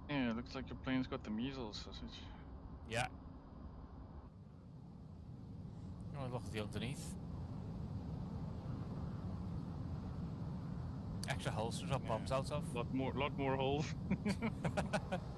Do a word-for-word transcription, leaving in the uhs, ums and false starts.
Yeah, it looks like your plane's got the measles, Sausage. Yeah. Oh, look at the underneath. Extra holes to drop Yeah. bombs out of. Lot more, lot more holes.